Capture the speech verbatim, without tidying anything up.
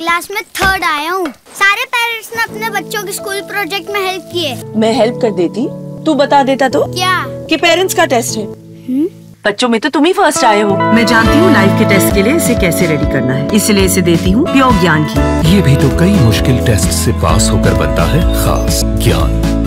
Class में third आया हूँ। सारे पेरेंट्स ने अपने बच्चों के स्कूल प्रोजेक्ट में हेल्प किए। मैं हेल्प कर देती, तू बता देता तो क्या कि पेरेंट्स का टेस्ट है। हुँ? बच्चों में तो तुम ही फर्स्ट आए हो। मैं जानती हूँ लाइफ के टेस्ट के लिए इसे कैसे रेडी करना है, इसलिए इसे देती हूँ प्योर ज्ञान की। ये भी तो कई मुश्किल टेस्ट से पास होकर बनता है खास ज्ञान।